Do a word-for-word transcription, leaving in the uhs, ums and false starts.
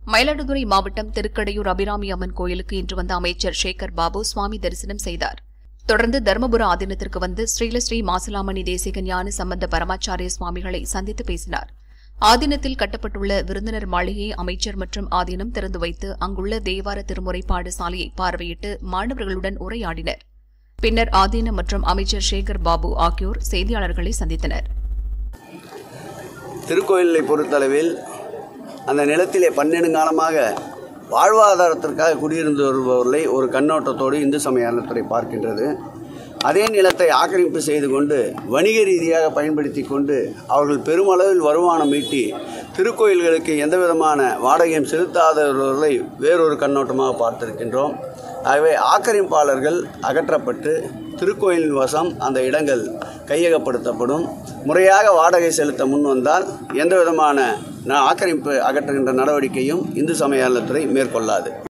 மயிலாடுதுறை மாவட்டம் திருக்கடையூர் அபிராமி அம்மன் கோயிலுக்கு இன்று வந்த அமைச்சர் சேகர் பாபு சுவாமி தரிசனம் செய்தார். தொடர்ந்து தருமபுர ஆதீனத்திற்கு வந்து ஸ்ரீலஸ்ரீ மாசிலாமணி தேசிக ஞான சம்பந்த பரமாச்சாரிய சுவாமிகளை சந்தித்து பேசினார். ஆதீனத்தில் கட்டப்பட்டுள்ள விருந்தினர் மாளிகையை அமைச்சர் மற்றும் ஆதீனம் திறந்து வைத்து அங்குள்ள தேவார திருமுறை பாடசாலையை பார்வையிட்டு மாணவர்களுடன் உரையாடினர். பின்னர் ஆதீனம் மற்றும் அமைச்சர் சேகர் பாபு ஆகியோர் செய்தியாளர்களை சந்தித்தனர். திருக்கோயிலை பொறுத்தளவில் அந்த நிலத்திலே பன்னெடுங்காலமாக வாழ்வாதாரத்திற்காக குடியிருந்து வருபவர்களை ஒரு கண்ணோட்டத்தோடு இந்து சமய அறநிலையத்துறை பார்க்கின்றது. அதே நிலத்தை ஆக்கிரமிப்பு செய்து கொண்டு வணிக ரீதியாக பயன்படுத்தி கொண்டு அவர்கள் பெருமளவில் வருமானம் ஈட்டி திருக்கோயில்களுக்கு எந்தவிதமான வாடகையும் செலுத்தாதவர்களை வேறொரு கண்ணோட்டமாக பார்த்திருக்கின்றோம். ஆகவே ஆக்கிரமிப்பாளர்கள் அகற்றப்பட்டு திருக்கோயிலின் வசம் அந்த இடங்கள் கையகப்படுத்தப்படும். முறையாக வாடகை செலுத்த முன் வந்தால் எந்தவிதமான ஆக்கிரமிப்பு அகற்றுகின்ற நடவடிக்கையும் இந்து சமய அறநிலையத்துறை மேற்கொள்ளாது.